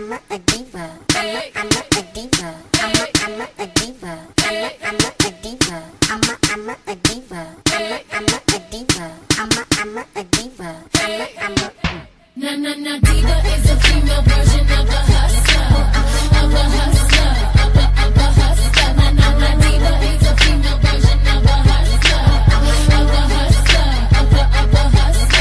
Diva is a female version of a hustler, of a hustler, of a hustler. Diva is a female version of a hustler, of a hustler, of a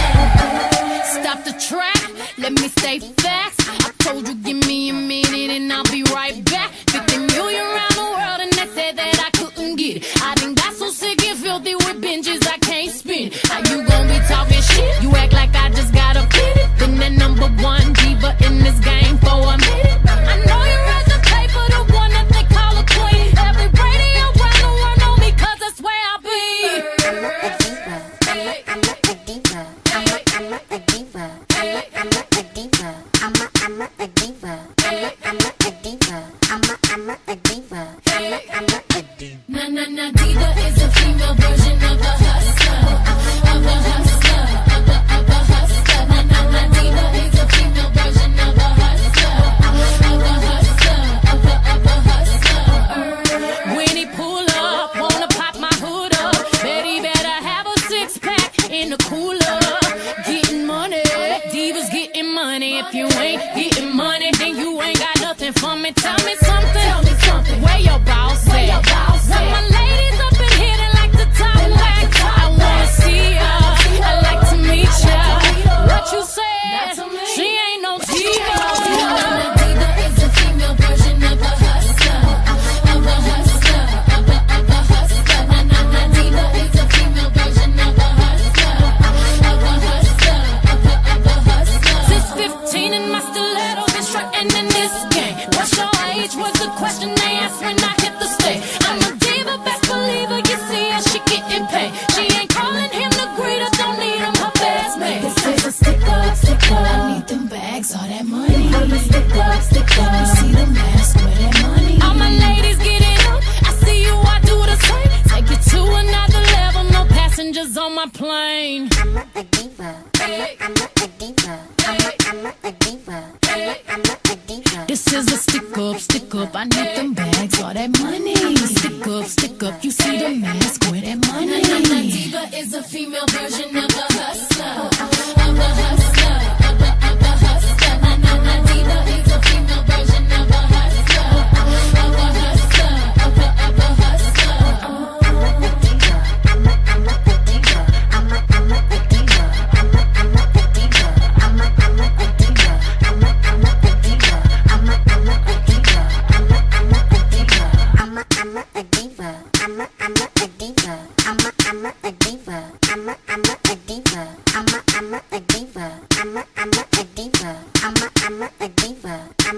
hustler. Stop the track, let me say facts. I told you give me a minute and I'll be right back. 50 million around the world and they said that I couldn't get it. I done got so sick and filthy with binges I can't spin. How you gon' be talking shit? You act like I just got a pity. Been the number one diva in this game for a minute. I know you read the paper, the one that they call a queen. Every radio around the world know me 'cause that's where I be. I'm not a diva. I'm not a diva. I'm not a diva. I'm not a diva. I'm not a diva. I'm not a diva. I'm not a diva. I'm not a diva. Diva is a female version of a hustler, of a hustler, of a hustler. Diva is a female version of a hustler, of a hustler, of a hustler. When he pull up, wanna pop my hood up. Bet he better have a 6-pack in the cooler. Getting money, divas getting money. If you ain't getting money, then you ain't got nothing for me. Tell me something. Tell me something. Where your boss at? Where my ladies up in here that like to talk back. I wanna see ya. I like to meet ya. What you said? She ain't no diva. Diva is a female version of a hustler, of a hustler, of a hustler. Diva is a female version of a hustler, of a hustler, of a hustler. Since 15 in my stiletto, been strutting in this game. What's your age was the question they asked when I hit the stage. I'm a diva, best believer, you see her, she getting paid. She ain't calling him the greeter, don't need him, her best mate. This is a stick up, I need them bags, all that money. I'm a stick up, you see the mask, where that money. All my ladies get it up, I see you, I do the same. Take it to another level, no passengers on my plane. I'm not a diva. I'm not a diva. I'm not a diva. I'm not a diva. This is a stick up, I need them bags, all that money. Stick up, you see the mask, where that money. Diva is a female version of a hustler, of a hustler, of a hustler. Diva is a female version of a hustler, of a hustler, of a hustler. I'm not a diva. I'm not a diva. I'm not a diva. I'm not a diva. I'm not a diva. I'm not a diva. I'm not a diva. I'm not a diva. I'm not a diva. I'm not a diva. I'm not a diva. I'm not a diva. I'm not a diva. I'm not a diva. I'm not a diva.